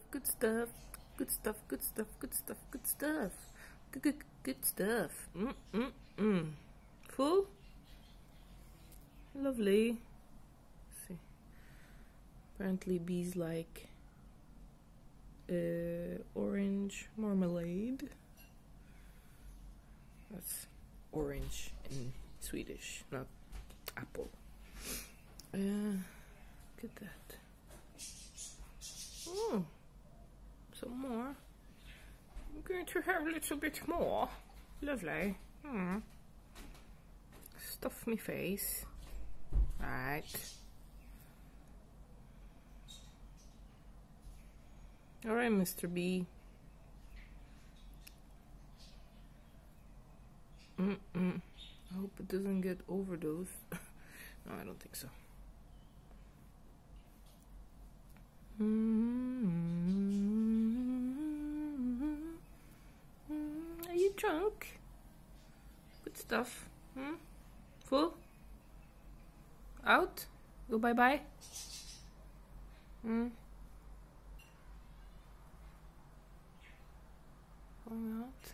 good stuff, good stuff, good stuff, good stuff, good stuff, good stuff. Full? Lovely. Let's see. Apparently bees like orange marmalade. That's orange in Swedish, not apple. Look at that. Oh, some more. I'm going to have a little bit more. Lovely. Stuff me face. Right. Alright, Mr. B. I hope it doesn't get overdosed. No, I don't think so. Are you drunk? Good stuff. Full? Out? Go bye-bye? Going out?